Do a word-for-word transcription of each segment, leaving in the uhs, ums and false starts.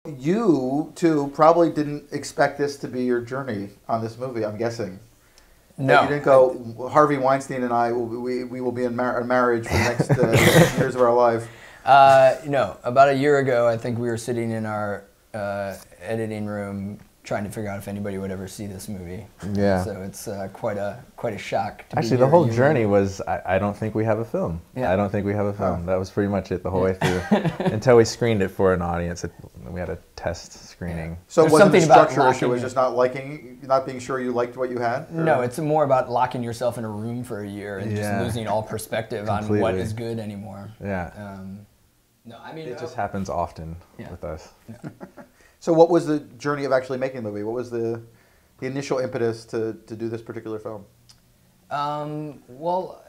You, too, probably didn't expect this to be your journey on this movie, I'm guessing. No. That you didn't go, Harvey Weinstein and I, will, we, we will be in mar- marriage for the next uh, years of our life. Uh, no. About a year ago, I think we were sitting in our uh, editing room trying to figure out if anybody would ever see this movie. Yeah. So it's uh, quite a quite a shock. To Actually, be the here whole a year journey later. was, I, I don't think we have a film. Yeah. I don't think we have a film. Oh. That was pretty much it the whole way through. Until we screened it for an audience. It, we had a test screening. So There's it wasn't a something about structure issue, it locking was it. just not liking, not being sure you liked what you had? Or? No, it's more about locking yourself in a room for a year and Yeah. just losing all perspective on what Completely. is good anymore. Yeah. Um, no, I mean, It just uh, happens often Yeah. with us. So what was the journey of actually making the movie? What was the, the initial impetus to, to do this particular film? Um, well,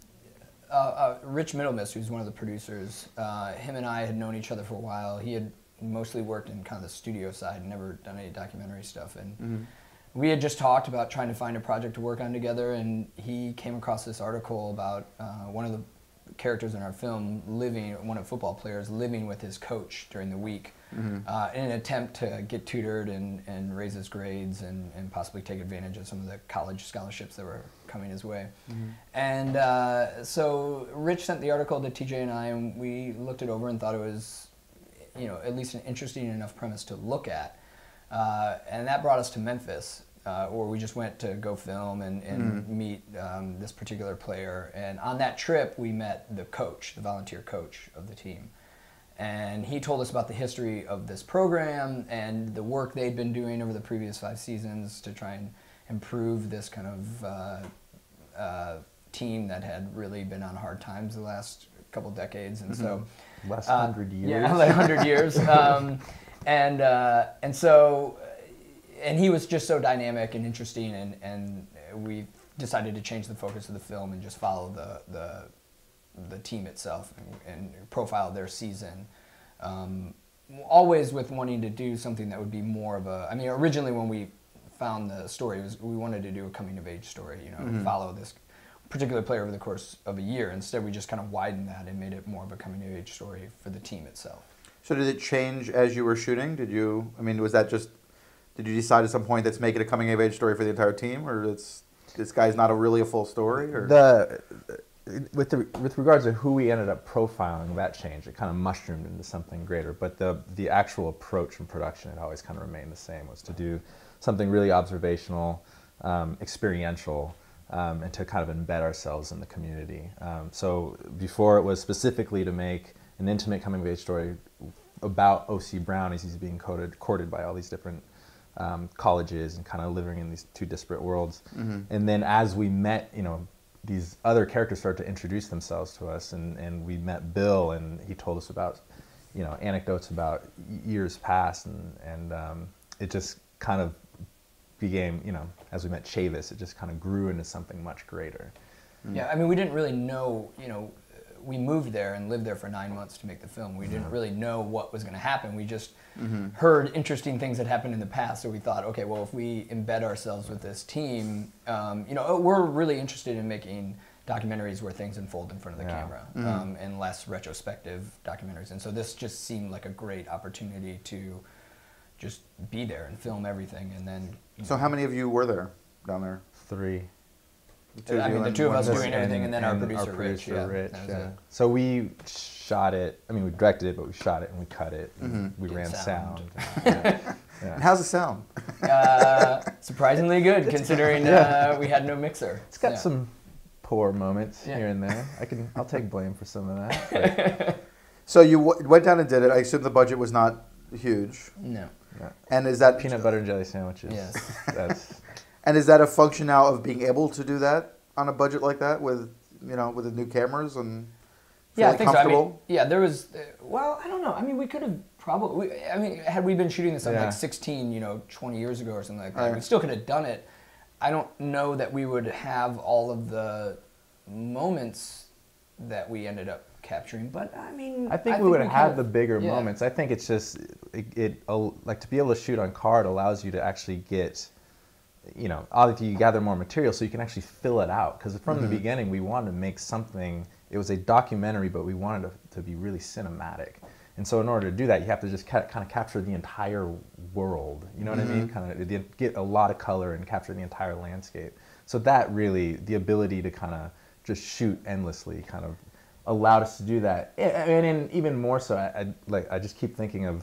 uh, uh, Rich Middlemiss, who's one of the producers, uh, him and I had known each other for a while. He had mostly worked in kind of the studio side, never done any documentary stuff. And Mm-hmm. we had just talked about trying to find a project to work on together, and he came across this article about uh, one of the characters in our film living, one of the football players living with his coach during the week Mm-hmm. uh, in an attempt to get tutored and, and raise his grades and, and possibly take advantage of some of the college scholarships that were coming his way. Mm-hmm. And uh, so Rich sent the article to T J and I, and we looked it over and thought it was, you know, at least an interesting enough premise to look at. Uh, and that brought us to Memphis, uh, where we just went to go film and, and Mm-hmm. meet um, this particular player. And on that trip, we met the coach, the volunteer coach of the team. And he told us about the history of this program and the work they'd been doing over the previous five seasons to try and improve this kind of uh, uh, team that had really been on hard times the last couple decades. And so, Last uh, hundred years. yeah, like hundred years. Um, and uh, and so, and he was just so dynamic and interesting, and, and we decided to change the focus of the film and just follow the the the team itself and, and profile their season. Um, always with wanting to do something that would be more of a, I mean, originally when we found the story, it was, we wanted to do a coming of age story, you know, Mm-hmm. follow this particular player over the course of a year. Instead, we just kind of widened that and made it more of a coming of age story for the team itself. So did it change as you were shooting? Did you, I mean, was that just, did you decide at some point let's make it a coming of age story for the entire team, or it's, this guy's not a really a full story? Or? The, with, the, with regards to who we ended up profiling, that changed. It kind of mushroomed into something greater. But the, the actual approach from production had always kind of remained the same, was to do something really observational, um, experiential, um, and to kind of embed ourselves in the community. Um, so before it was specifically to make an intimate coming of age story about O C Brown as he's being courted, courted by all these different um, colleges and kind of living in these two disparate worlds. Mm-hmm. And then as we met, you know, these other characters started to introduce themselves to us, and, and we met Bill, and he told us about, you know, anecdotes about years past, and, and um, it just kind of became, you know, as we met Chavis, it just kind of grew into something much greater. Yeah, I mean, we didn't really know, you know, we moved there and lived there for nine months to make the film. We didn't really know what was going to happen. We just Mm-hmm. heard interesting things that happened in the past, so we thought, okay, well, if we embed ourselves with this team, um, you know, we're really interested in making documentaries where things unfold in front of the Yeah. camera, Mm-hmm. um, and less retrospective documentaries. And so this just seemed like a great opportunity to just be there and film everything, and then. you So know, how many of you were there down there? Three. The two of I you mean, the and two of one us more? doing everything, and then our producer, Rich, producer, yeah, Rich, that was yeah. it. So we shot it, I mean, we directed it, but we shot it and we cut it. and Mm-hmm. We Did ran sound. sound. yeah. And how's it sound? Uh, surprisingly good, considering uh, we had no mixer. It's got Yeah. some poor moments Yeah. here and there. I can, I'll take blame for some of that. but- So you w- went down and did it. I assume the budget was not huge. No. yeah. And is that Peanut butter and jelly sandwiches. Yes. That's, and is that a function now of being able to do that on a budget like that with, you know, with the new cameras and Yeah, I fairly think so. I mean, comfortable? yeah, there was. Uh, well, I don't know. I mean, we could have probably. We, I mean, had we been shooting this on Yeah. like sixteen, you know, twenty years ago or something like that, we Right. still could have done it. I don't know that we would have all of the moments that we ended up capturing, but I mean, I think we would kind have of- the bigger yeah. moments. I think it's just, it, it, uh, like to be able to shoot on card allows you to actually get, you know, obviously you gather more material so you can actually fill it out. Because from Mm-hmm. the beginning we wanted to make something, it was a documentary, but we wanted it to be really cinematic. And so in order to do that, you have to just ca- kind of capture the entire world. You know what mm-hmm. I mean? Kind of get a lot of color and capture the entire landscape. So that really, the ability to kind of just shoot endlessly, kind of allowed us to do that. And, and even more so, I, I like I just keep thinking of.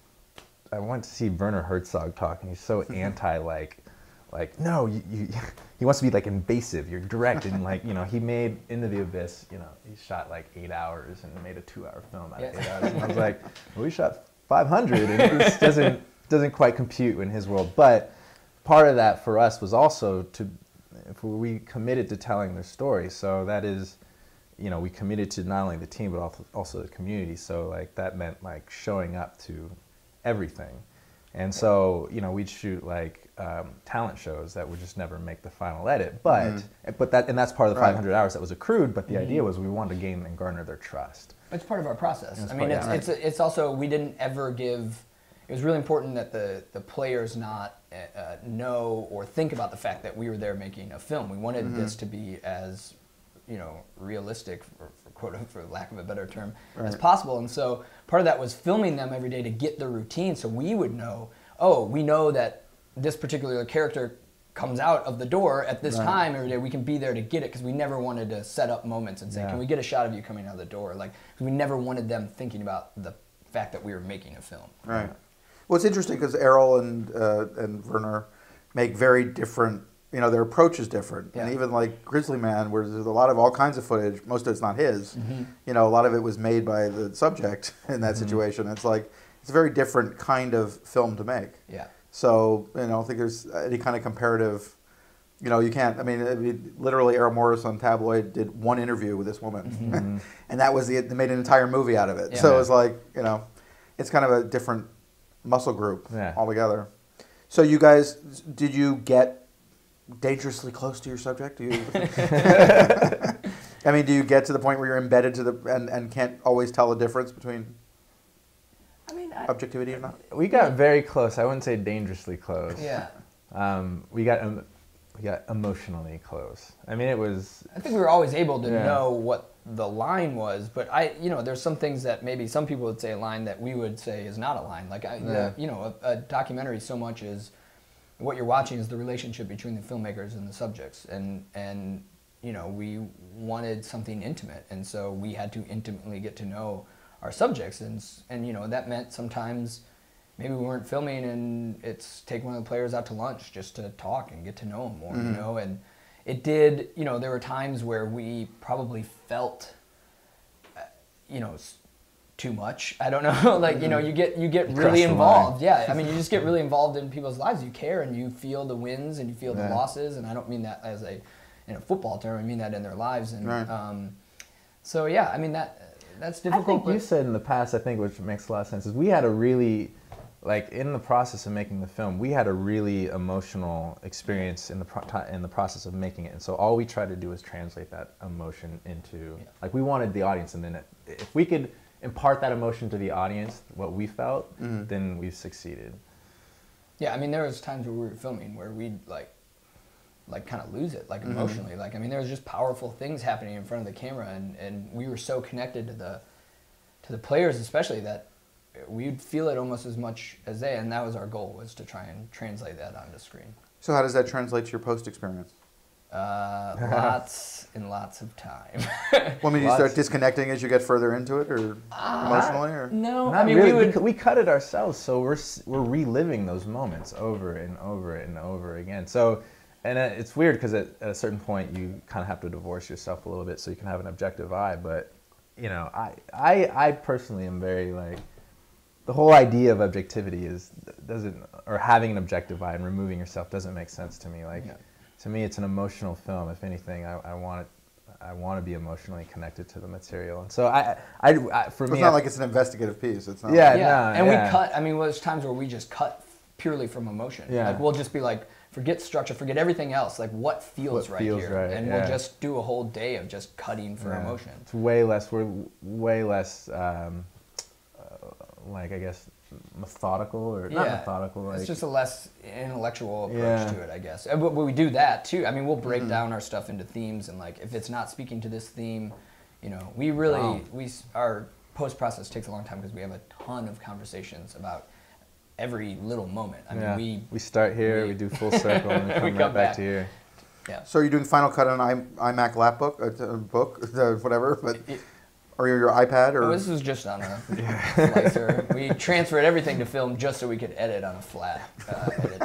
I went to see Werner Herzog talk, and he's so anti like, like no, you, you, he wants to be like invasive. You're direct, and like you know, he made Into the Abyss. You know, he shot like eight hours and made a two-hour film out of yeah. eight hours. And I was like, well, we shot five hundred, and this doesn't doesn't quite compute in his world. But part of that for us was also to, if we committed to telling their story. So that is, you know, we committed to not only the team but also also the community. So like that meant like showing up to everything. And so, you know, we'd shoot like um, talent shows that would just never make the final edit. But mm-hmm. but that and that's part of the right. five hundred hours that was accrued. But the mm-hmm. idea was we wanted to gain and garner their trust. It's part of our process. I mean, part, it's yeah, it's, right. it's also we didn't ever give. It was really important that the the players not uh, know or think about the fact that we were there making a film. We wanted mm-hmm. this to be as, you know, realistic, for, for quote for lack of a better term, right. as possible. And so part of that was filming them every day to get the routine, so we would know. Oh, we know that this particular character comes out of the door at this right. time every day. We can be there to get it because we never wanted to set up moments and say, yeah. "Can we get a shot of you coming out of the door?" Like we never wanted them thinking about the fact that we were making a film. Right. Well, it's interesting because Errol and uh, and Werner make very different. You know, their approach is different, yeah. and even like Grizzly Man, where there's a lot of all kinds of footage. Most of it's not his. Mm-hmm. You know, a lot of it was made by the subject in that mm-hmm. situation. It's like it's a very different kind of film to make. Yeah. So you know, I don't think there's any kind of comparative. You know, you can't. I mean, I mean literally, Errol Morris on Tabloid did one interview with this woman, mm-hmm. and that was the. They made an entire movie out of it. Yeah. So it was like, you know, it's kind of a different muscle group yeah. altogether. So you guys, did you get dangerously close to your subject? Do you? I mean, do you get to the point where you're embedded to the and, and can't always tell the difference between I mean, I, objectivity or not? We got very close. I wouldn't say dangerously close. Yeah. Um, we got um, we got emotionally close. I mean, it was. I think we were always able to yeah. know what the line was, but I, you know, there's some things that maybe some people would say a line that we would say is not a line. Like, I, yeah. the, you know, a, a documentary so much is what you're watching is the relationship between the filmmakers and the subjects, and and you know, we wanted something intimate, and so we had to intimately get to know our subjects, and and you know, that meant sometimes maybe we weren't filming and it's take one of the players out to lunch just to talk and get to know them more, mm-hmm. you know, and it did, you know, there were times where we probably felt, uh, you know, too much. I don't know, like, you know, you get you get you really involved. Yeah, I mean, you just get really involved in people's lives. You care and you feel the wins and you feel yeah. the losses, and I don't mean that as a, in a football term, I mean that in their lives. And right. um, so, yeah, I mean, that that's difficult. I think you said in the past, I think, which makes a lot of sense, is we had a really, like in the process of making the film, we had a really emotional experience in the pro- in the process of making it, and so all we tried to do was translate that emotion into, yeah. like we wanted the audience, and then it, if we could impart that emotion to the audience, what we felt, mm-hmm. then we've succeeded. Yeah, I mean, there was times where we were filming where we'd like, like kind of lose it, like emotionally. Mm-hmm. Like, I mean, there was just powerful things happening in front of the camera, and, and we were so connected to the, to the players especially, that we'd feel it almost as much as they, and that was our goal, was to try and translate that onto screen. So how does that translate to your post experience? Uh, lots and lots of time. Well, I mean, do you start disconnecting as you get further into it, or uh, emotionally, or no? Not I mean, really. we would. We, we cut it ourselves, so we're we're reliving those moments over and over and over again. So, and it's weird because at, at a certain point you kind of have to divorce yourself a little bit so you can have an objective eye. But you know, I I I personally am very like. The whole idea of objectivity is doesn't, or having an objective eye and removing yourself doesn't make sense to me. Like, yeah. to me, it's an emotional film. If anything, I, I want it, I want to be emotionally connected to the material. And so, I, I, I for it's me, not I, like it's an investigative piece. It's not. Yeah, like, yeah. No, and yeah. we cut. I mean, there's times where we just cut purely from emotion. Yeah. Like we'll just be like, forget structure, forget everything else. Like what feels What right feels here, right, and yeah. we'll just do a whole day of just cutting for yeah. emotion. It's way less. We're way less. Um, uh, like I guess. Methodical or not yeah. methodical. Like, it's just a less intellectual approach yeah. to it, I guess. And, but we do that too. I mean, we'll break mm-hmm. down our stuff into themes, and like if it's not speaking to this theme, you know, we really wow. we our post process takes a long time because we have a ton of conversations about every little moment. I yeah. mean, we we start here, we, we do full circle, and we come, we right come back, back to here. Yeah. So you're doing Final Cut on I, iMac lapbook, uh, book, uh, whatever, but it, or your iPad, or oh, this was just on a slicer. We transferred everything to film just so we could edit on a flat. Uh, edit.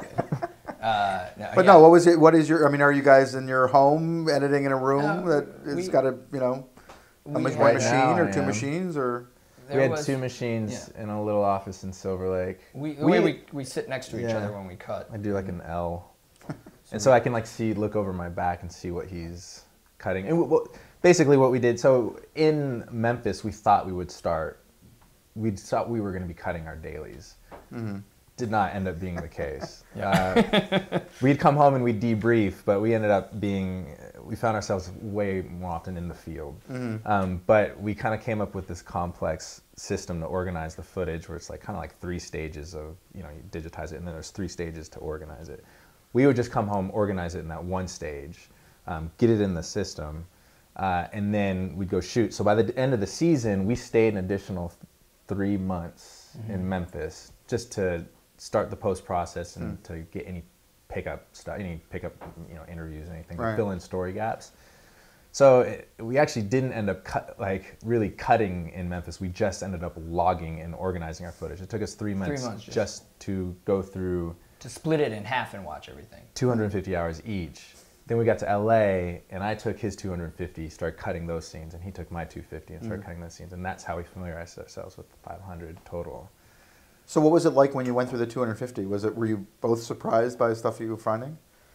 Uh, no, but yeah. no, what was it? What is your? I mean, are you guys in your home editing in a room uh, that it's we, got a you know a one right machine now, or two yeah. machines or? There we had was, two machines yeah. in a little office in Silver Lake. We the way we we sit next to each yeah. other when we cut. I do like an L, so and so I can like see look over my back and see what he's cutting. And w- w- basically, what we did. So in Memphis, we thought we would start. We thought we were going to be cutting our dailies. Mm-hmm. Did not end up being the case. Yeah. Uh, we'd come home and we'd debrief, but we ended up being, we found ourselves way more often in the field. Mm-hmm. Um, but we kind of came up with this complex system to organize the footage where it's like kind of like three stages of, you know, you digitize it and then there's three stages to organize it. We would just come home, organize it in that one stage, um, get it in the system, uh, and then we'd go shoot. So by the end of the season, we stayed an additional th- three months mm-hmm. in Memphis just to start the post process and mm. to get any pickup stuff, any pickup, you know, interviews, anything right. to fill in story gaps. So it, we actually didn't end up cut, like really cutting in Memphis. We just ended up logging and organizing our footage. It took us three months, three months just, just to go through to split it in half and watch everything. two hundred fifty hours each. Then we got to L A and I took his two hundred fifty, started cutting those scenes, and he took my two hundred fifty and started mm. cutting those scenes, and that's how we familiarized ourselves with the five hundred total. So what was it like when you went through the two hundred fifty? Was it, were you both surprised by stuff you were finding?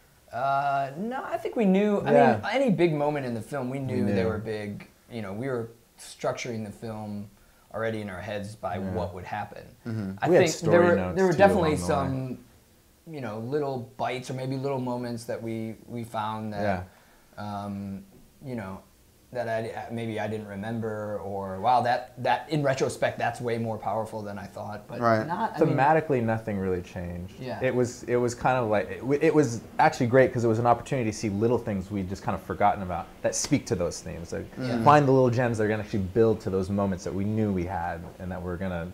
Uh, no, I think we knew. I yeah. mean, any big moment in the film, we knew, we knew they were big. You know, we were structuring the film already in our heads by yeah. what would happen. Mm-hmm. I we think had story there were notes there were too definitely the some, you know, little bites or maybe little moments that we we found that, yeah. um, you know, that I maybe I didn't remember, or wow, that that in retrospect that's way more powerful than I thought. But right. not I thematically, mean, nothing really changed. Yeah, it was it was kind of like it, it was actually great because it was an opportunity to see little things we'd just kind of forgotten about that speak to those themes. Like yeah. find the little gems that are gonna actually build to those moments that we knew we had and that we're gonna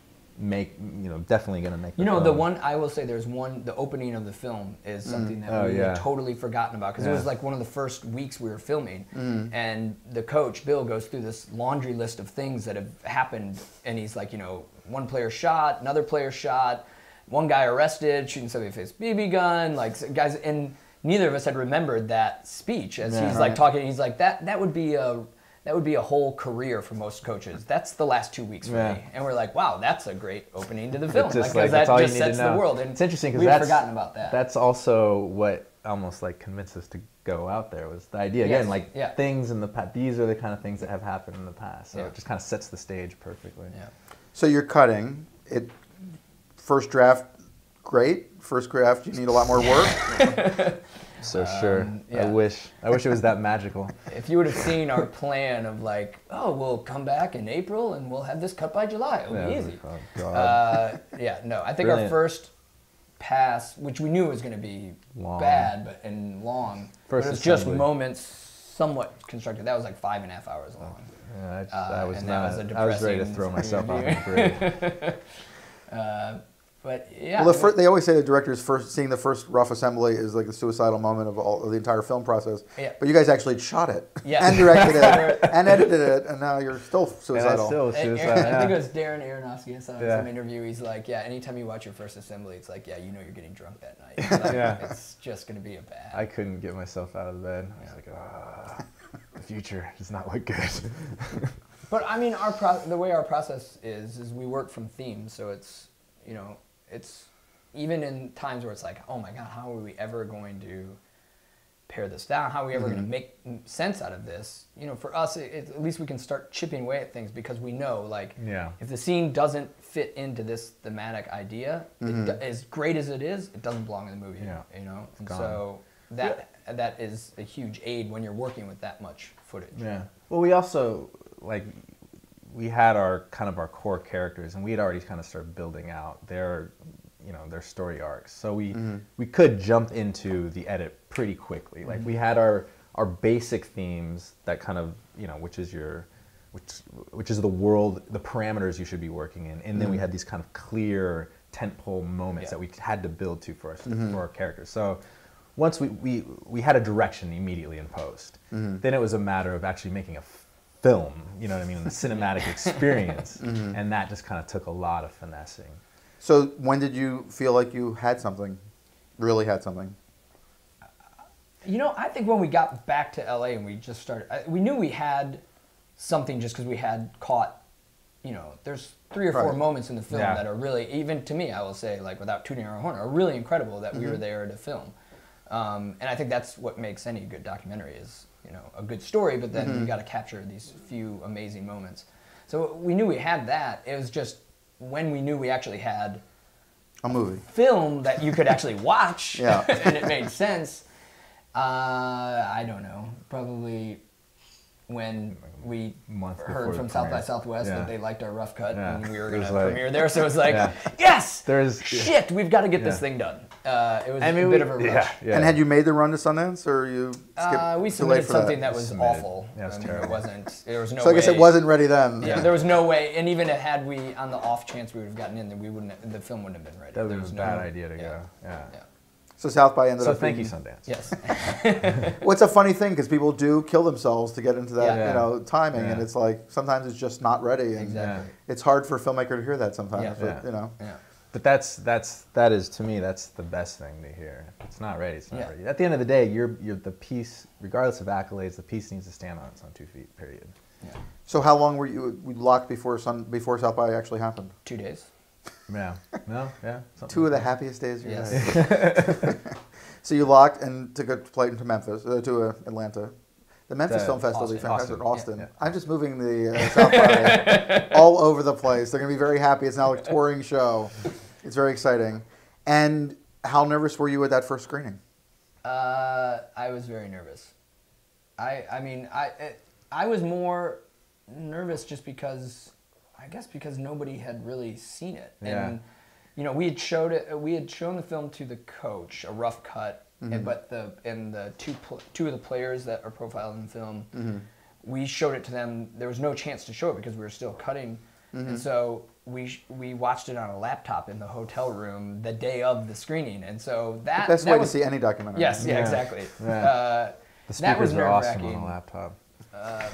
make, you know, definitely gonna make. You know, film. the one I will say, there's one. The opening of the film is something mm. that oh, we yeah. had totally forgotten about because yeah. it was like one of the first weeks we were filming, mm. and the coach Bill goes through this laundry list of things that have happened, and he's like, you know, one player shot, another player shot, one guy arrested, shooting somebody with his B B gun, like guys, and neither of us had remembered that speech as yeah, he's right. like talking. He's like that. That would be a. That would be a whole career for most coaches. That's the last two weeks for yeah. me. And we're like, wow, that's a great opening to the film. Just like, like, that that's just sets the world. And it's interesting because we've that's forgotten about that. That's also what almost like convinced us to go out there was the idea. Yes. Again, like yeah. things in the past. These are the kind of things that have happened in the past. So yeah. it just kind of sets the stage perfectly. Yeah. So you're cutting it. First draft, great. First draft, you need a lot more work. So sure. Um, yeah. I wish. I wish it was that magical. If you would have seen our plan of like, oh, we'll come back in April and we'll have this cut by July. It'll yeah, be easy. Oh, God. Uh, yeah, no. I think Brilliant. our first pass, which we knew was going to be long. bad but and long, first but it was assembly. just moments somewhat constructed. That was like five and a half hours long. Yeah, I, just, uh, I was and not. That was a I was ready to throw myself out of the grave. uh, But yeah, well, the fir- they always say the director's first seeing the first rough assembly is like the suicidal moment of all of the entire film process. Yeah. But you guys actually shot it yeah. and directed it and edited it, and now you're still suicidal. Still suicidal. Aaron, yeah. I think it was Darren Aronofsky. I saw in yeah. some interview. He's like, yeah, anytime you watch your first assembly, it's like, yeah, you know you're getting drunk that night. It's, like, yeah. it's just gonna be a bad. I couldn't get myself out of bed. I was like, ah, the future does not look good. But I mean, our pro- the way our process is is we work from themes, so it's you know it's. Even in times where it's like, oh my God, how are we ever going to pare this down? How are we ever mm-hmm. going to make sense out of this? You know, for us, it, it, at least we can start chipping away at things because we know, like, yeah. if the scene doesn't fit into this thematic idea, mm-hmm. it, as great as it is, it doesn't belong in the movie. Yeah. You know, and so that yeah. that is a huge aid when you're working with that much footage. Yeah. Well, we also like we had our kind of our core characters, and we had already kind of started building out their. You know, their story arcs. So we mm-hmm. we could jump into the edit pretty quickly. Like mm-hmm. we had our our basic themes that kind of, you know, which is your which which is the world, the parameters you should be working in, and then we had these kind of clear tentpole moments Yeah. that we had to build to for our, for our characters. So once we, we we had a direction immediately in post, then it was a matter of actually making a f- film. You know what I mean? A cinematic experience, and that just kind of took a lot of finessing. So when did you feel like you had something, really had something? You know, I think when we got back to L A and we just started, I- we knew we had something just because we had caught, you know, there's three or four Right. moments in the film Yeah. that are really, even to me, I will say, like without tooting our own horn, are really incredible that we were there to film. Um, and I think that's what makes any good documentary is, you know, a good story, but then you got to capture these few amazing moments. So we knew we had that. It was just when we knew we actually had A movie. film that you could actually watch Yeah. and it made sense. Uh, I don't know. Probably when we Month before heard the from South by premiere. Southwest Yeah. that they liked our rough cut Yeah. and we were It going was to like- premiere there. So it was like, Yeah. yes, There's shit, we've got to get this Yeah. thing done. Uh, it was I mean, a we, bit of a rush. yeah, yeah. And had you made the run to Sundance, or you skipped Uh, we too late submitted for something that? that, was Submitted. awful. Yeah, it was I mean, terrible. it wasn't. There was no So I guess way. it wasn't ready then. Yeah, there was no way. And even had we, on the off chance we would have gotten in, then we wouldn't. The film wouldn't have been ready. that There was a no- bad idea to yeah. go. Yeah. Yeah. So South by ended So up. thank you, being, Sundance. Yes. Well, it's a funny thing because people do kill themselves to get into that, Yeah. you know, timing, and Yeah. it's like sometimes it's just not ready, and Exactly. it's hard for a filmmaker to hear that sometimes. Yeah. But Yeah. you know, Yeah. But that's that's that is to me that's the best thing to hear. If it's not ready, it's not Yeah. ready. At the end of the day, you're you're the piece, regardless of accolades, the piece needs to stand on its own two feet. Period. Yeah. so how long were you we locked before Sun before South by actually happened? Two days. Yeah. No. Yeah. something Two of the like that. happiest days of your Yes. life. So you locked and took a flight to Memphis, uh, to uh, Atlanta. The Memphis To Film Festival will be Austin. fantastic. Austin. Austin. Yeah, I'm just moving the uh, South by all over the place. They're going to be very happy. It's now a touring show. It's very exciting. And how nervous were you at that first screening? Uh, I was very nervous. I I mean I it, I was more nervous just because I guess because nobody had really seen it. Yeah. And you know, we had showed it we had shown the film to the coach, a rough cut, and, but the and the two pl- two of the players that are profiled in the film, we showed it to them. There was no chance to show it because we were still cutting. And so we sh- we watched it on a laptop in the hotel room the day of the screening. And so that Best that way was, to see any documentary. Yes, yeah, Yeah. exactly. Yeah. Uh, The that was speakers are awesome on nerve-wracking. a laptop. uh,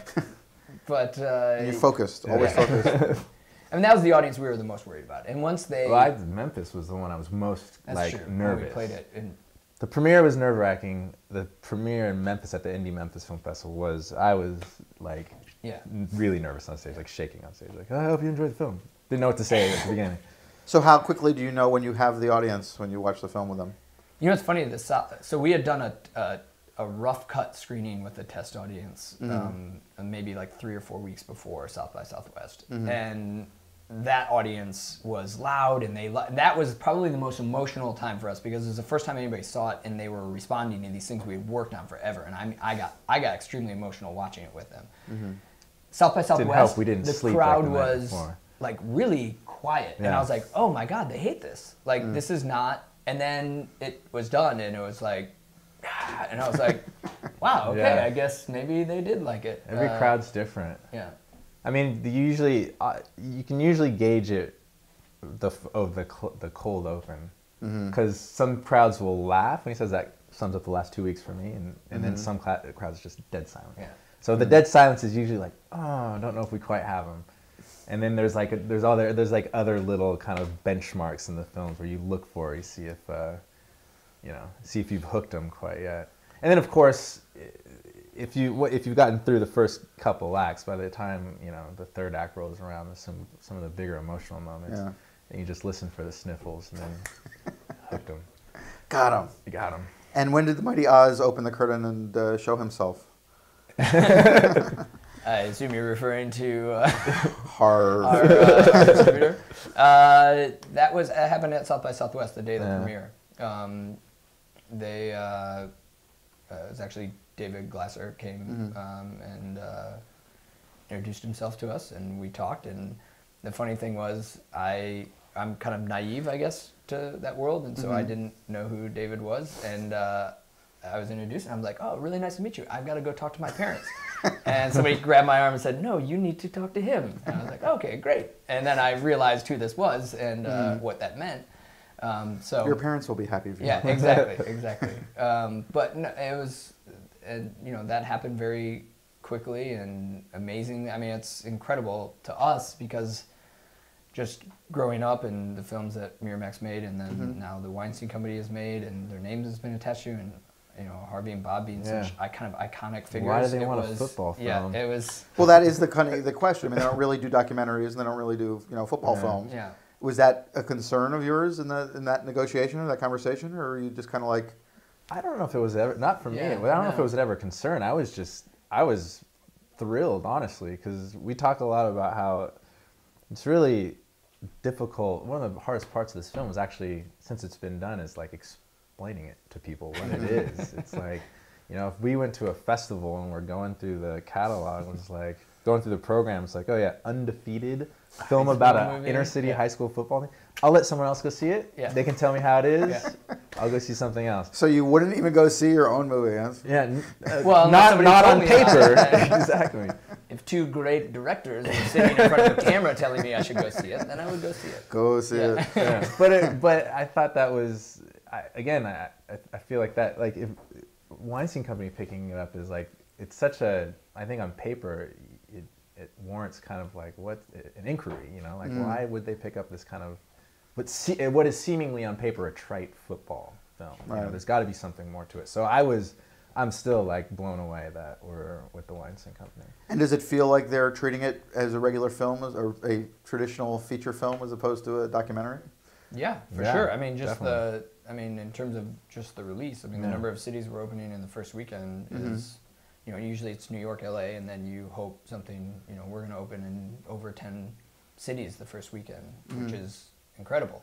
but uh, And you're focused, always Yeah. focused. I mean, that was the audience we were the most worried about. And once they, Well, I, Memphis was the one I was most that's like true. When nervous. we played it, and The premiere was nerve wracking. The premiere in Memphis at the Indie Memphis Film Festival was I was like yeah, really nervous on stage, like shaking on stage, like I hope you enjoyed the film. Didn't know what to say at the beginning. So how quickly do you know when you have the audience when you watch the film with them? you know what's funny? The Sou- so we had done a, a a rough cut screening with the test audience, um, maybe like three or four weeks before South by Southwest, and that audience was loud, and they li- that was probably the most emotional time for us because it was the first time anybody saw it, and they were responding to these things we had worked on forever, and I mean, I got I got extremely emotional watching it with them. South by Southwest, help we didn't the sleep like crowd the night was before. like really quiet, and Yeah. I was like, oh my god, they hate this. Like this is not. And then it was done, and it was like, ah, and I was like, wow, okay, Yeah. I guess maybe they did like it. Every Uh, crowd's different. Yeah. I mean, the usually uh, you can usually gauge it the f- oh the cl- the cold open because some crowds will laugh when he says that sums up the last two weeks for me, and, and then some cla- crowds are just dead silent. Yeah. So the dead silence is usually like, oh, I don't know if we quite have them. And then there's like a, there's other there's like other little kind of benchmarks in the films where you look for, you see if uh, you know, see if you've hooked them quite yet. And then of course, if you what- if you've gotten through the first couple acts, by the time you know the third act rolls around, there's some some of the bigger emotional moments, Yeah. and you just listen for the sniffles and then hooked them. Got him. You got them. And when did the Mighty Oz open the curtain and uh, show himself? I assume you're referring to uh, Harv. our, uh, our distributor. Uh, that was that happened at South by Southwest the day of the Yeah. premiere. Um, they uh, uh, it was actually David Glasser came um, and uh, introduced himself to us, and we talked. And the funny thing was, I I'm kind of naive, I guess, to that world, and so I didn't know who David was, and uh, I was introduced, and I'm like, oh, really nice to meet you. I've got to go talk to my parents. And somebody grabbed my arm and said, no, you need to talk to him. And I was like, okay, great. And then I realized who this was and uh, mm-hmm. what that meant. Um, so your parents will be happy for you. Yeah, exactly, exactly. Um, but no, it was, and you know, that happened very quickly and amazing. I mean, it's incredible to us because just growing up and the films that Miramax made, and then mm-hmm. now the Weinstein Company has made, and their names has been attached to, and you know, Harvey and Bob being yeah. such I kind of iconic figures. Why do they it want was, a football film? Yeah, it was. Well, that is the kind of the question. I mean, they don't really do documentaries, and they don't really do you know football yeah. films. Yeah. Was that a concern of yours in the in that negotiation or that conversation, or were you just kind of like? I don't know if it was ever not for me. Yeah, I don't know no. if it was ever a concern. I was just I was thrilled, honestly, because we talk a lot about how it's really difficult. One of the hardest parts of this film is actually, since it's been done, is like explaining it to people what it is. It's like, you know, if we went to a festival and we're going through the catalog, and it's like going through the program, it's like, oh yeah, Undefeated, film about an inner city yeah. high school football team. I'll let someone else go see it. Yeah. They can tell me how it is. Yeah. I'll go see something else. So you wouldn't even go see your own movie, huh? Yeah, n- uh, Well, not not on told me paper. that. Exactly. If two great directors were sitting in front of the camera telling me I should go see it, then I would go see it. Go see Yeah. it. Yeah. But it, but I thought that was I, again I I I feel like that like if Weinstein Company picking it up is like it's such a I think on paper it it warrants kind of like what an inquiry, you know, like Mm. why would they pick up this kind of what se- what is seemingly on paper a trite football film? You know, Right. there's got to be something more to it. So I was I'm still like blown away that we're with the Weinstein Company. And does it feel like they're treating it as a regular film, as- or a traditional feature film, as opposed to a documentary? Yeah, for Yeah, sure. I mean, just definitely. the, I mean, in terms of just the release, I mean, Yeah. the number of cities we're opening in the first weekend Mhm. is, you know, usually it's New York, L A, and then you hope something, you know, we're going to open in over ten cities the first weekend, which Mhm. is incredible.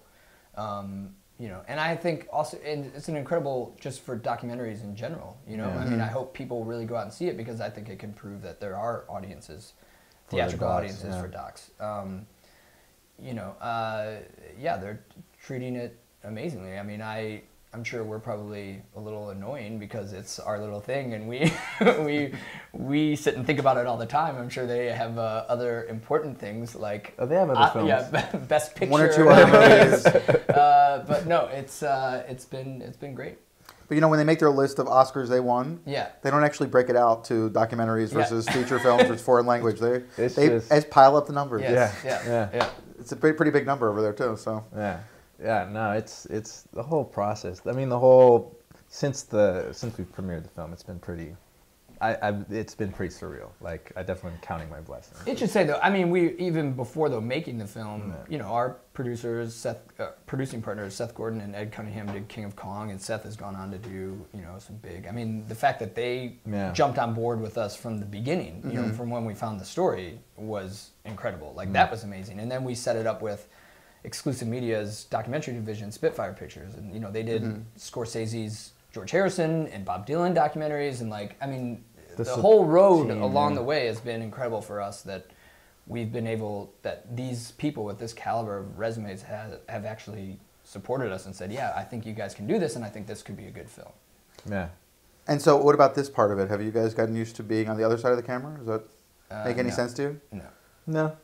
Um, you know, and I think also, and it's an incredible just for documentaries in general, you know, Yeah. I mean, I Mhm. hope people really go out and see it because I think it can prove that there are audiences, For the theatrical docs, audiences yeah. for docs. Um, you know, uh, yeah, they're treating it amazingly. I mean, I, I'm sure we're probably a little annoying because it's our little thing, and we, we, we sit and think about it all the time. I'm sure they have uh, other important things like Oh, they have other uh, films. yeah, best picture. One or two other movies. uh, but no, it's uh, it's been it's been great. But you know, when they make their list of Oscars they won, Yeah. they don't actually break it out to documentaries Yeah. versus feature films versus foreign language. They It's they just- just pile up the numbers. Yes, Yeah, yeah. yeah. Yeah. It's a pretty, pretty big number over there too. So Yeah, yeah. No, it's it's the whole process. I mean, the whole since the since we premiered the film, it's been pretty. I, I've, it's been pretty surreal. Like I definitely am counting my blessings. It should say though. I mean, we even before though making the film, Yeah. you know, our producers, Seth, uh, producing partners, Seth Gordon and Ed Cunningham did King of Kong, and Seth has gone on to do you know some big. I mean, the fact that they Yeah. jumped on board with us from the beginning, you know, Mhm. from when we found the story, was incredible. Like Mhm. that was amazing. And then we set it up with Exclusive Media's documentary division, Spitfire Pictures, and you know they did Mhm. Scorsese's George Harrison and Bob Dylan documentaries, and like I mean. The The, sup- whole road team, along yeah. the way has been incredible for us that we've been able, that these people with this caliber of resumes have, have actually supported us and said, yeah, I think you guys can do this and I think this could be a good film. Yeah. and so what about this part of it? Have you guys gotten used to being on the other side of the camera? Does that Uh, make any no. sense to you? No. No.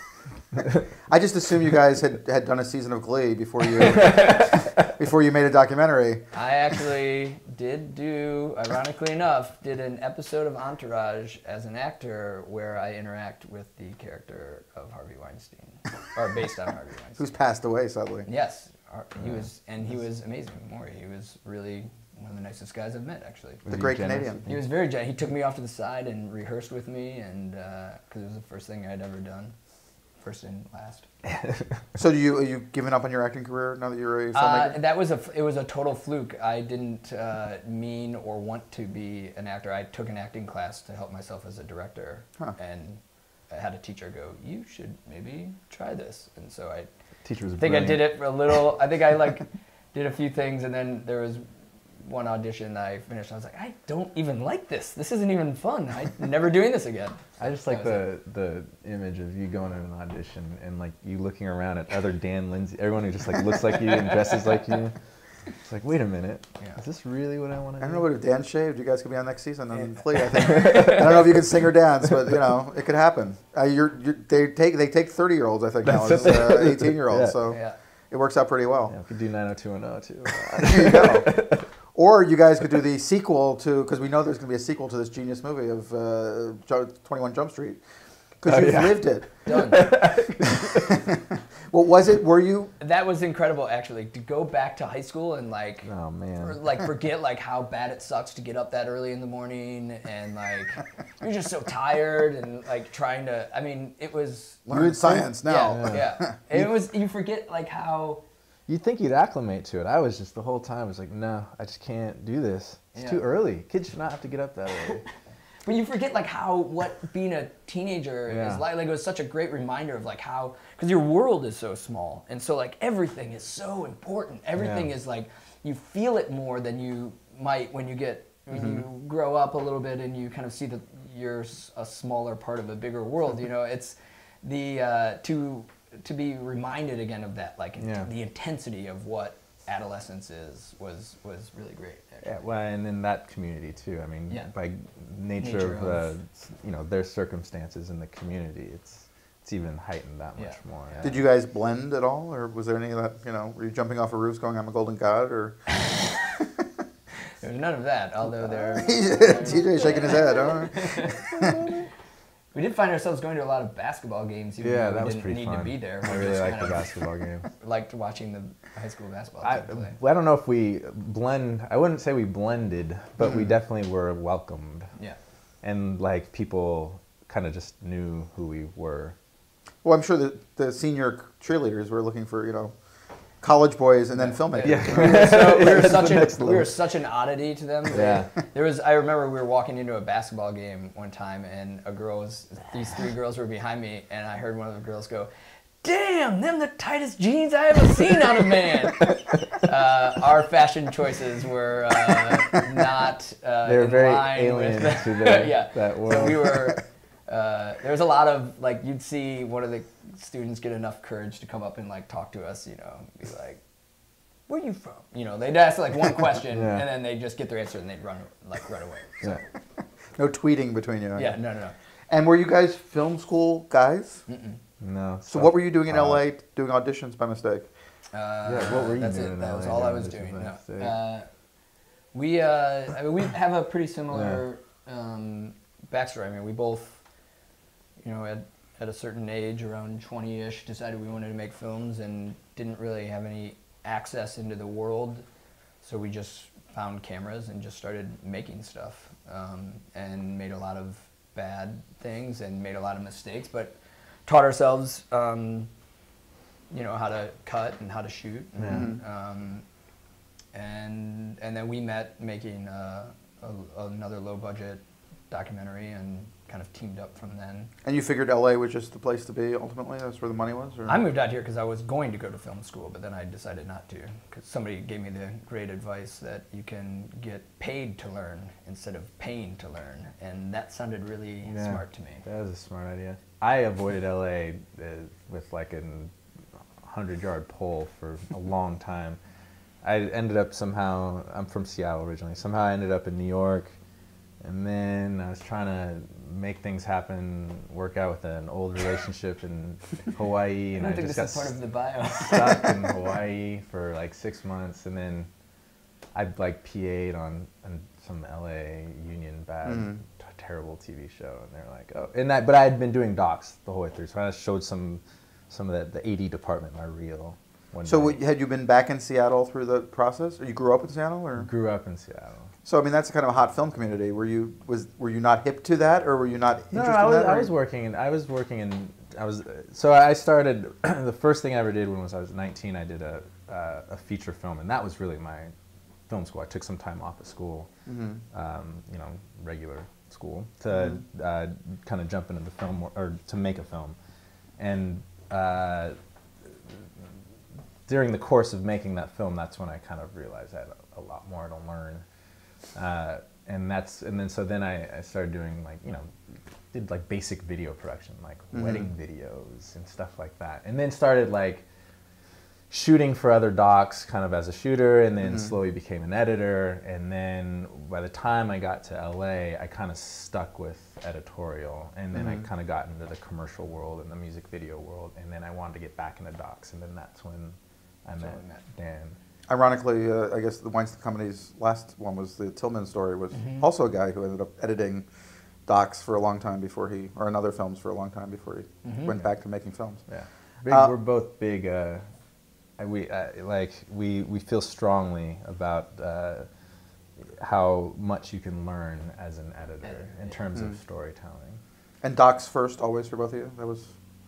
I just assumed you guys had, had done a season of Glee before you before you made a documentary. I actually did do, ironically enough, did an episode of Entourage as an actor where I interact with the character of Harvey Weinstein, or based on Harvey Weinstein. Who's passed away suddenly. Yes, Har- he was, and he was amazing. Maury, he was really one of the nicest guys I've met, actually. Was The he great generous? Canadian. He was very gen. He took me off to the side and rehearsed with me, and because it was the first thing I'd ever done, first and last. So do you are you giving up on your acting career now that you're a Uh, filmmaker? that was a f- it was a total fluke. I didn't uh, mean or want to be an actor. I took an acting class to help myself as a director, Huh. and I had a teacher go, "You should maybe try this." And so I Teacher was. I think I brilliant. did it for a little. I think I like did a few things, and then there was one audition I finished. I was like, I don't even like this. This isn't even fun. I'm never doing this again. I just like the the image of you going in an audition and like you looking around at other Dan Lindsay, everyone who just like looks like you and dresses like you. It's like, wait a minute, Yeah. is this really what I want to do? I don't know what if Dan shaved. You guys could be on next season on Flea. I think. I don't know if you can sing or dance, but you know it could happen. Uh, you're, you're they take they take thirty year olds I think now as uh, eighteen year olds, Yeah. so Yeah. it works out pretty well. Yeah, we could do nine oh two one oh too. There you go. Or you guys could do the sequel to, because we know there's going to be a sequel to this genius movie of uh, twenty-one Jump Street, because Oh, you've yeah. lived it. Done. Well, was it? Were you? That was incredible, actually, to go back to high school and like, Oh or, man. like forget like how bad it sucks to get up that early in the morning, and like you're just so tired and like trying to. I mean, it was. You're in science now. Yeah, yeah. And it was. You forget like how. You'd think you'd acclimate to it. I was just the whole time was like, no, I just can't do this. It's Yeah. too early. Kids should not have to get up that early. But you forget like how what being a teenager Yeah. is like. Like it was such a great reminder of like how because your world is so small, and so like everything is so important. Everything Yeah. is like you feel it more than you might when you get when you grow up a little bit and you kind of see that you're s- a smaller part of a bigger world. You know, it's the uh, to to be reminded again of that like Yeah. the intensity of what adolescence is was was really great. Actually. Yeah, well, and in that community too. I mean, Yeah. by nature, Nature of, of- uh, you know, their circumstances in the community, it's it's even heightened that much Yeah. more. Yeah. Did you guys blend at all, or was there any of that? You know, were you jumping off of roofs going, "I'm a golden god," or There's none of that, although there. T J shaking his head? All right. We did find ourselves going to a lot of basketball games, even Yeah, though we that was didn't pretty need fun. to be there. I We really just liked the kind of basketball game. liked watching the high school basketball I, team play. I don't know if we blend. I wouldn't say we blended, but we Mhm. definitely were welcomed, Yeah. and like people kind of just knew who we were. Well, I'm sure that the senior cheerleaders were looking for, you know, college boys and then filmmakers. Yeah. So we were That's such the an next we were level. such an oddity to them. Yeah. There was I remember we were walking into a basketball game one time and a girl was these three girls were behind me and I heard one of the girls go, "Damn, them the tightest jeans I ever seen on a man." uh, our fashion choices were uh, not uh, They were in very line alien with to the- yeah. that So world. we were. Uh, there was a lot of like you'd see one of the students get enough courage to come up and like talk to us, you know, be like, "Where are you from?" You know, they'd ask like one question Yeah. and then they'd just get their answer and they'd run like run away. So, Yeah. No tweeting between you. yeah, no, no, no. And were you guys film school guys? Mm-mm. No. So what were you doing in uh, L A doing auditions by mistake? Uh, Yeah, what were you that's doing it. in That L A was all I doing was auditions doing. by No. mistake? Uh, we, uh, I mean, we have a pretty similar um, backstory. I mean, we both, you know, at, at a certain age, around twenty-ish, decided we wanted to make films and didn't really have any access into the world. So we just found cameras and just started making stuff um, and made a lot of bad things and made a lot of mistakes, but taught ourselves, um, you know, how to cut and how to shoot. And, um, and, and then we met making uh, a, another low budget documentary and kind of teamed up from then. And you figured L A was just the place to be ultimately? That's where the money was? Or? I moved out here because I was going to go to film school, but then I decided not to because somebody gave me the great advice that you can get paid to learn instead of paying to learn, and that sounded really Yeah. smart to me. That was a smart idea. I avoided L A uh, with like a hundred yard pole for a long time. I ended up somehow, I'm from Seattle originally, somehow I ended up in New York, and then I was trying to make things happen, work out with an old relationship in Hawaii, I and don't I, think just this got is part of the bio. stuck in Hawaii for like six months, and then I like P A'd on, on some L A union bad, Mhm. t- terrible T V show, and they're like, oh, and that, but I had been doing docs the whole way through, so I showed some, some of the, the A D department my reel. One So day. what, had you been back in Seattle through the process? Or you grew up in Seattle? Or? Grew up in Seattle. So I mean, that's a kind of a hot film community. Were you was were you not hip to that, or were you not interested No, no, I was, in that? I or- was working. In, I was working in. I was. So I started. The first thing I ever did when was I was nineteen. I did a uh, a feature film, and that was really my film school. I took some time off of school, Mhm. um, you know, regular school, to uh, kind of jump into the film or, or to make a film, and. Uh, During the course of making that film, that's when I kind of realized I had a, a lot more to learn, uh, and that's and then so then I, I started doing like you know, did like basic video production, like Mhm. wedding videos and stuff like that, and then started like shooting for other docs kind of as a shooter, and then Mhm. slowly became an editor. And then by the time I got to L A, I kind of stuck with editorial. And then Mhm. I kind of got into the commercial world and the music video world. And then I wanted to get back into docs. And then that's when I That's met, when we met. Dan. Ironically, uh, I guess the Weinstein Company's last one was the Tillman story, was Mhm. also a guy who ended up editing docs for a long time before he, or another films for a long time before he Mhm. went back to making films. Yeah, big, Uh, we're both big. Uh, I- we uh, like we we feel strongly about uh, how much you can learn as an editor Editor, in yeah. terms Mm. of storytelling. And docs first, always for both of you? That was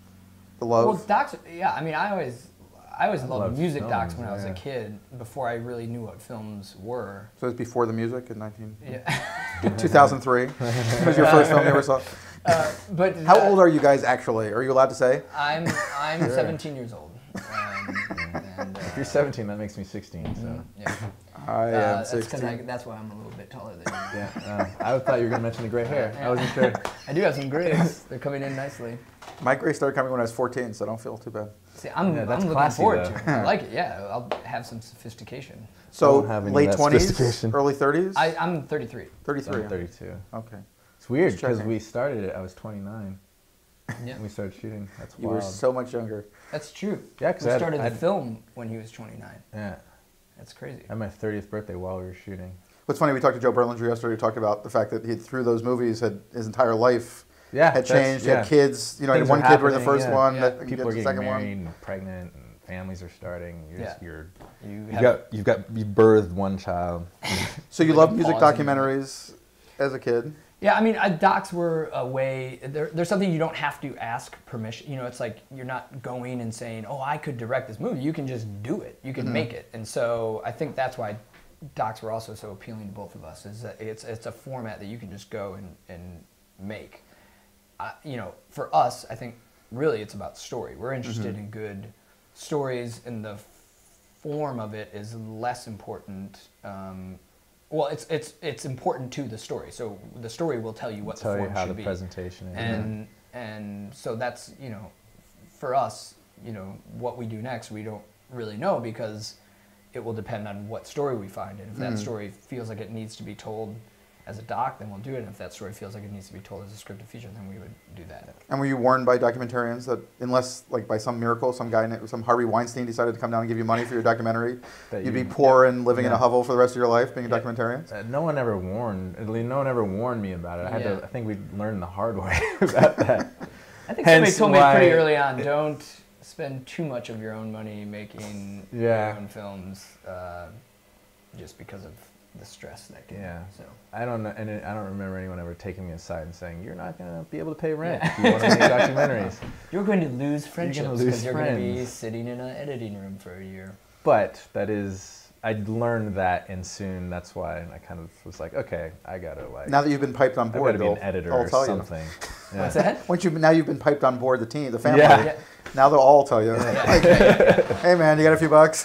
the love? Well, docs. Yeah, I mean, I always, I always I loved loved music docs films, when I was yeah. a kid. Before I really knew what films were. so it was before the music in nineteen, Yeah. two thousand three? Was your first film you ever saw? uh, but How uh, old are you guys actually? Are you allowed to say? I'm I'm Sure. seventeen years old. Um, and, uh, If you're seventeen, that makes me sixteen. So yeah. I Uh, am that's 'cause sixteen. I, that's why I'm a little bit taller than you. yeah, uh, I thought you were gonna mention the gray hair. I wasn't sure. I do have some grays. They're coming in nicely. My gray started coming when I was fourteen, so I don't feel too bad. See, I'm, Yeah, that's I'm looking classy, forward though. to it. I like it. Yeah, I'll have some sophistication. So don't have any of late that twenties, sophistication. early thirties? I, I'm thirty-three. thirty-three. I'm thirty-two. Okay. It's weird Just because checking. we started it. I was twenty-nine. Yeah, We started shooting. That's You wild. were so much younger. that's true. Yeah, 'cause we I had- started the I'd- film when he was twenty-nine. yeah. That's crazy. I had my thirtieth birthday while we were shooting. What's funny, we talked to Joe Berlinger yesterday. We talked about the fact that he, through those movies, had his entire life Yeah, had that's- changed. He yeah. had kids. You know, he had Things one are kid were the happening, first yeah. one. Yeah. That he People gets are the getting second married one. and pregnant, and families are starting. You're just, Yeah. you're You you've have, got you've got you birthed one child. So you Like love a music pause in- documentaries as a kid. yeah, I mean, uh, docs were a way. There, there's something you don't have to ask permission. You know, it's like you're not going and saying, "Oh, I could direct this movie." You can just do it. You can Mhm. make it. And so I think that's why docs were also so appealing to both of us. Is that it's it's a format that you can just go and and make. Uh, you know, for us, I think really it's about story. We're interested Mhm. in good stories, and the form of it is less important. Um, well, it's it's it's important to the story. So the story will tell you what Tell the you form how should the be. presentation is. And and so that's, you know, for us, you know, what we do next, we don't really know because it will depend on what story we find. And if that Mhm. story feels like it needs to be told as a doc, then we'll do it. And if that story feels like it needs to be told as a scripted feature, then we would do that. And were you warned by documentarians that unless, like, by some miracle, some guy, na- some Harvey Weinstein decided to come down and give you money for your documentary, That you'd you- be poor and living in a Yeah. hovel for the rest of your life being a Yeah. documentarian? Uh, no one ever warned. At least no one ever warned me about it. I had Yeah. to. I think we learned the hard way about that. I think Hence somebody told me pretty why- early on, don't spend too much of your own money making Yeah. your own films, uh, just because of the stress that can. Yeah. So. I don't know, and it, I don't remember anyone ever taking me aside and saying, "You're not going to be able to pay rent Yeah. if you want to make documentaries." You're going to lose friendships lose because you're going to be friends. sitting in an editing room for a year. But that is, I learned that, and soon that's why I kind of was like, okay, I gotta like, Now that you've been piped on I board, gotta be an they'll- editor they'll or tell you. something. Yeah. What's that? Once you now you've been piped on board the team, the family. Yeah. Yeah. Now they'll all tell you, Yeah, like, yeah, yeah, yeah. "Hey man, you got a few bucks?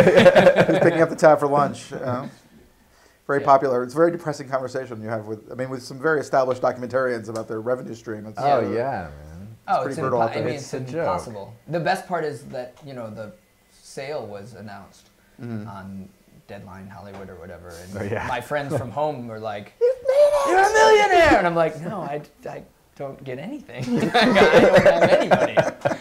Who's picking up the tab for lunch?" You know? Very Yeah. popular. It's a very depressing conversation you have with, I mean, with some very established documentarians about their revenue stream. It's, Oh uh, yeah, man. Oh, pretty it's, brutal impo- out I there. mean, It's it's, a joke. impossible. The best part is that, you know, the sale was announced Mhm. on Deadline Hollywood or whatever, and Oh, yeah. my friends from home were like, "You're a millionaire!" And I'm like, "No, I, I don't get anything. I don't have any money.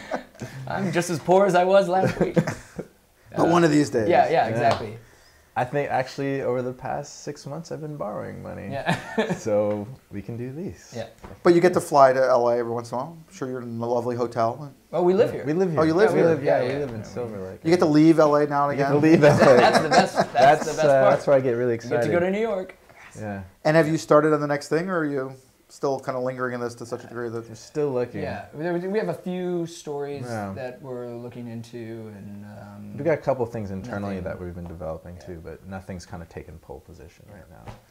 I'm just as poor as I was last week." But one of these days. Yeah, yeah, exactly. I think actually over the past six months I've been borrowing money. Yeah. So we can do these. Yeah. But you get to fly to L A every once in a while. I'm sure you're in a lovely hotel. Well, we live here. We live here. Oh, you live we here? Live, yeah, Yeah, we yeah. live in Yeah, we- Silver Lake. You get to leave L A now and You get again. to leave L A. That's the best. That's, That's, the best uh, part. that's where I get really You excited. get to go to New York. Yeah. And have you started on the next thing, or are you still kind of lingering in this to such a degree that? We're still looking. Yeah, There was- we have a few stories Yeah. that we're looking into, and um, We got a couple things internally Nothing. that we've been developing too, but nothing's kind of taken pole position right now.